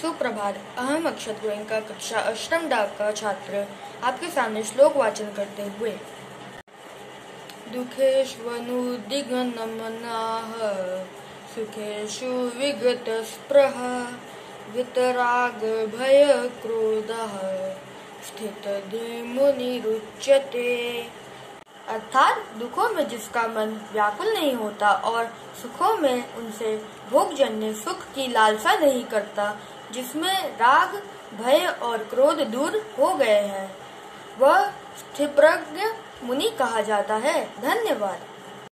सुप्रभात। अहम अक्षत गोयंका कक्षा अष्टम डा का छात्र आपके सामने श्लोक वाचन करते हुए। दुःखेष्वनुद्विग्नमनाः सुखेषु विगतस्पृहः वितरागभयक्रोधः स्थितधीर्मुनिरुच्यते। अर्थात दुखों में जिसका मन व्याकुल नहीं होता और सुखों में उनसे भोगजन्य सुख की लालसा नहीं करता, जिसमें राग भय और क्रोध दूर हो गए हैं, वह स्थितप्रज्ञ मुनि कहा जाता है। धन्यवाद।